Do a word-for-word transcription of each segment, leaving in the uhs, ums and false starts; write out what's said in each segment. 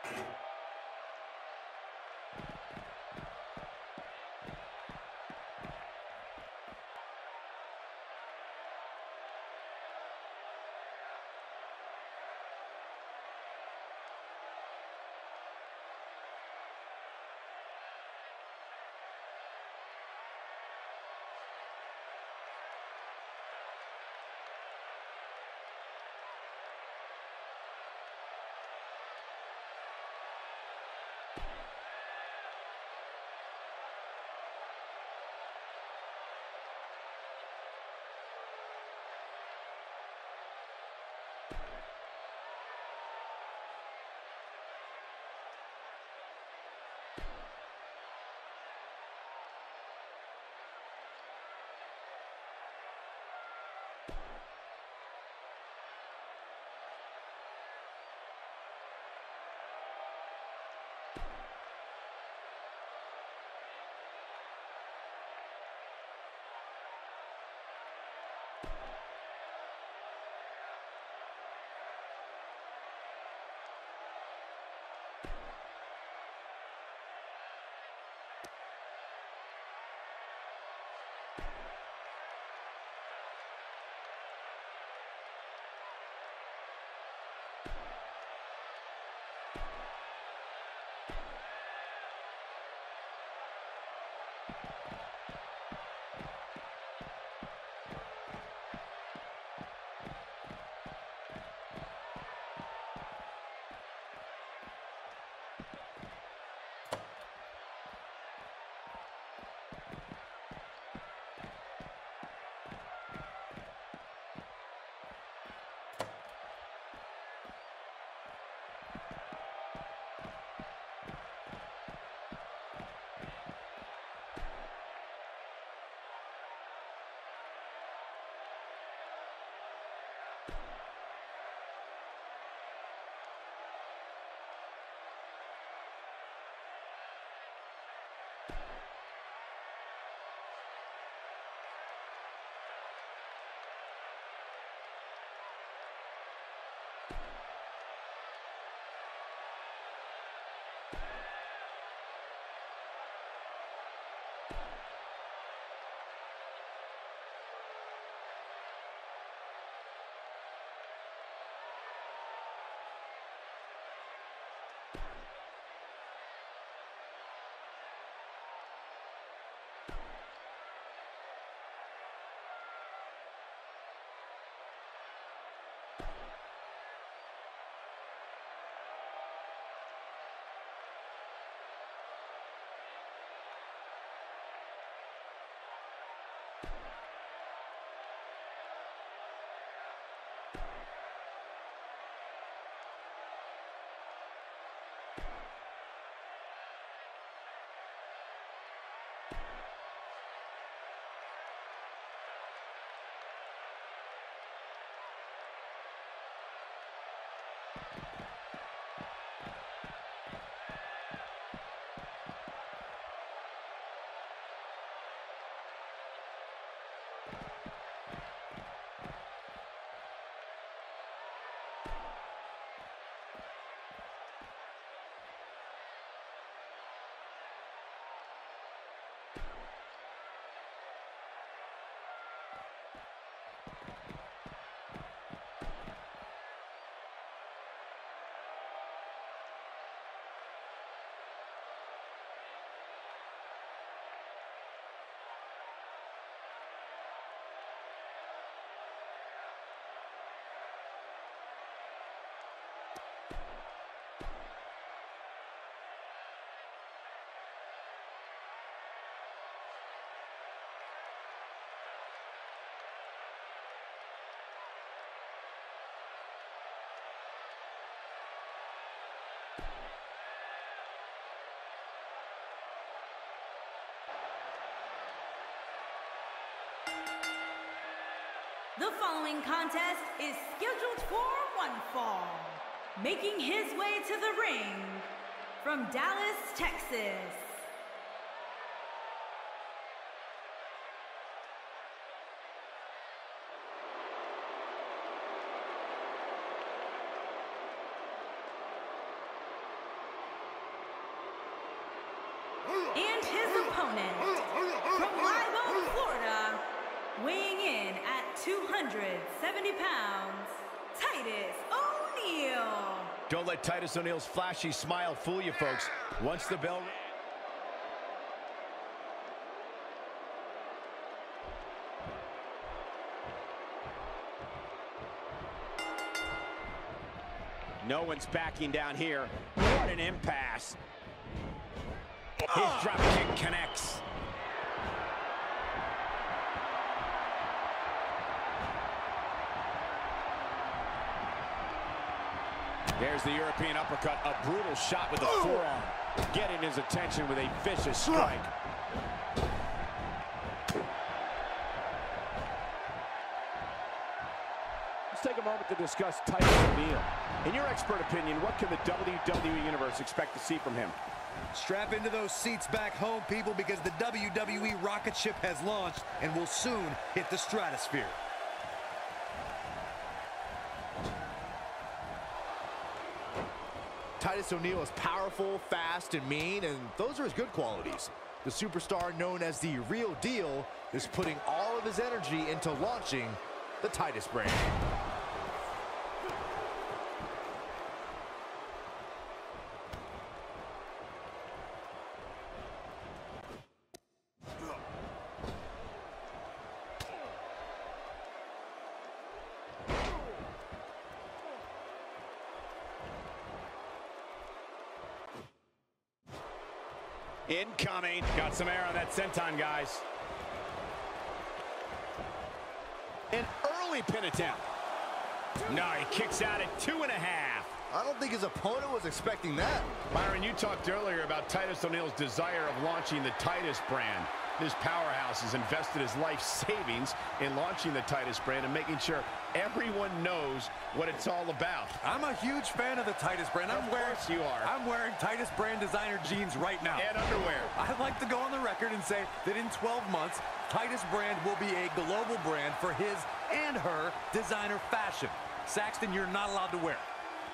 The following contest is scheduled for one fall. Making his way to the ring from Dallas, Texas. And his opponent, from Live Oak, Florida, weighing in at two hundred seventy pounds, Titus O'Neil. Don't let Titus O'Neil's flashy smile fool you, folks. Once the bell... No one's backing down here. What an impasse. His drop kick connects. There's the European uppercut, a brutal shot with the forearm. Getting his attention with a vicious strike. Let's take a moment to discuss Titus O'Neil. In your expert opinion, what can the W W E Universe expect to see from him? Strap into those seats back home, people, because the W W E rocket ship has launched and will soon hit the stratosphere. Titus O'Neil is powerful, fast, and mean, and those are his good qualities. The superstar known as the Real Deal is putting all of his energy into launching the Titus brand. Incoming. Got some air on that senton, guys. An early pin attempt. No, he kicks out at two and a half. I don't think his opponent was expecting that. Byron, you talked earlier about Titus O'Neil's desire of launching the Titus brand. This powerhouse has invested his life savings in launching the Titus brand and making sure everyone knows what it's all about. I'm a huge fan of the Titus brand. I'm of wearing, course you are. I'm wearing Titus brand designer jeans right now. And underwear. I'd like to go on the record and say that in twelve months, Titus brand will be a global brand for his and her designer fashion. Saxton, you're not allowed to wear.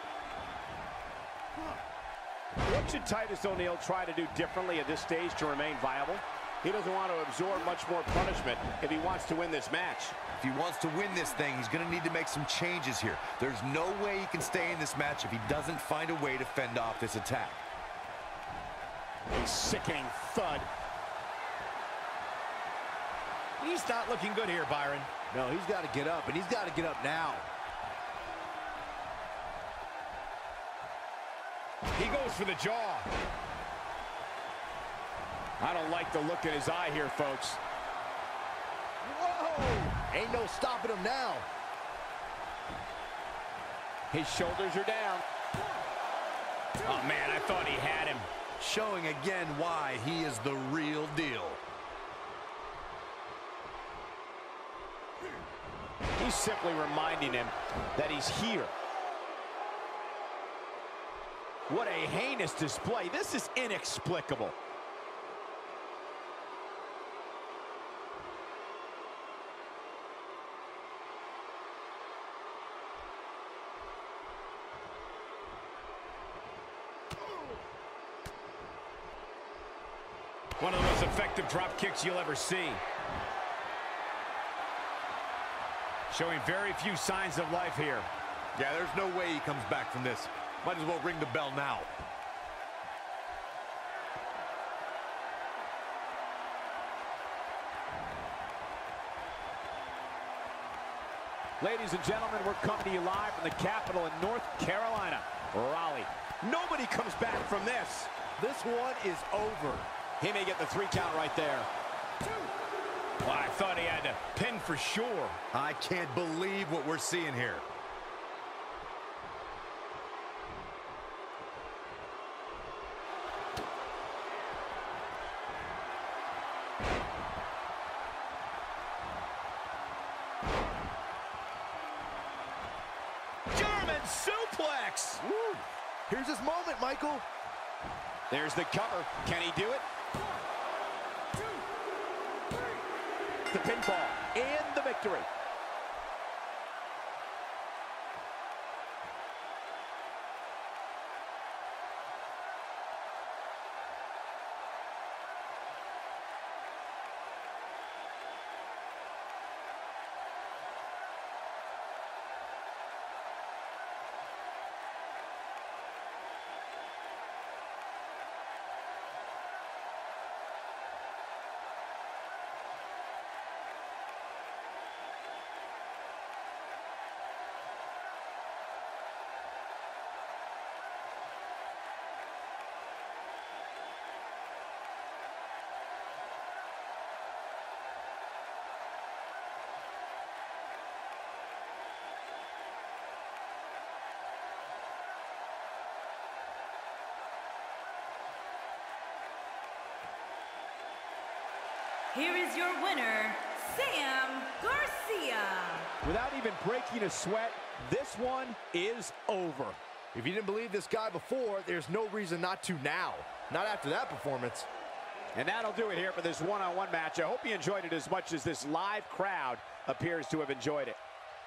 What should Titus O'Neil try to do differently at this stage to remain viable? He doesn't want to absorb much more punishment if he wants to win this match. If he wants to win this thing, he's going to need to make some changes here. There's no way he can stay in this match if he doesn't find a way to fend off this attack. A sickening thud. He's not looking good here, Byron. No, he's got to get up, and he's got to get up now. He goes for the jaw. I don't like the look in his eye here, folks. Whoa! Ain't no stopping him now. His shoulders are down. Oh, man, I thought he had him. Showing again why he is the real deal. He's simply reminding him that he's here. What a heinous display. This is inexplicable. One of the most effective drop kicks you'll ever see. Showing very few signs of life here. Yeah, there's no way he comes back from this. Might as well ring the bell now. Ladies and gentlemen, we're coming to you live from the capital in North Carolina, Raleigh. Nobody comes back from this. This one is over. He may get the three count right there. Well, I thought he had to pin for sure. I can't believe what we're seeing here. German suplex. Woo. Here's his moment, Michael. There's the cover. Can he do it? The pinfall and the victory. here is your winner, Sam Garcia. Without even breaking a sweat, this one is over. If you didn't believe this guy before, there's no reason not to now. Not after that performance. And that'll do it here for this one-on-one match. I hope you enjoyed it as much as this live crowd appears to have enjoyed it.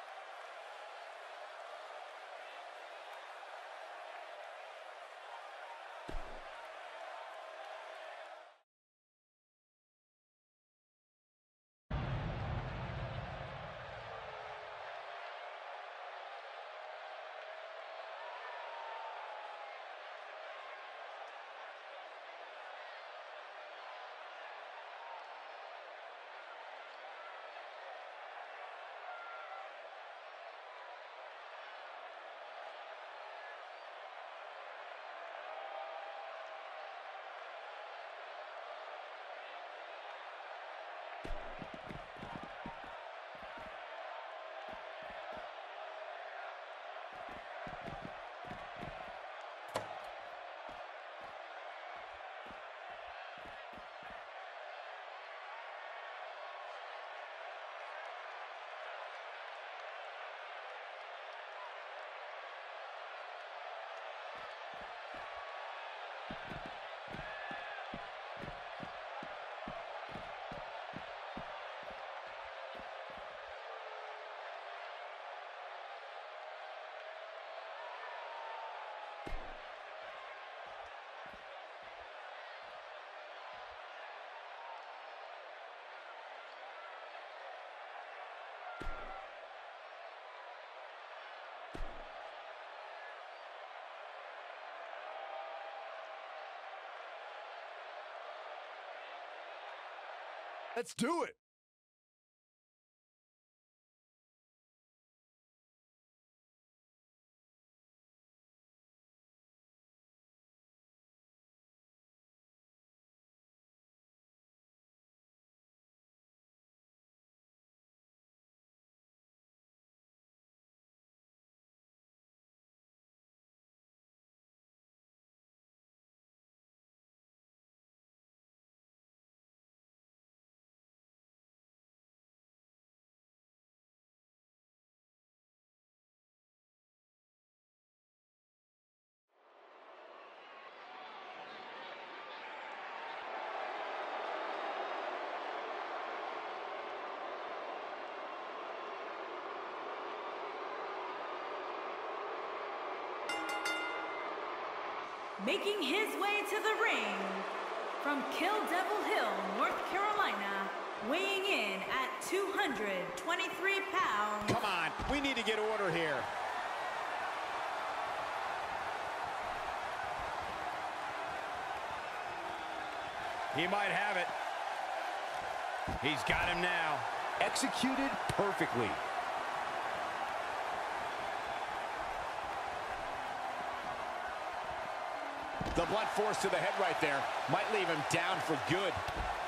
Let's do it. Making his way to the ring from Kill Devil Hill, North Carolina, weighing in at two hundred twenty-three pounds. Come on, we need to get order here. He might have it. He's got him now. Executed perfectly. The blunt force to the head right there might leave him down for good.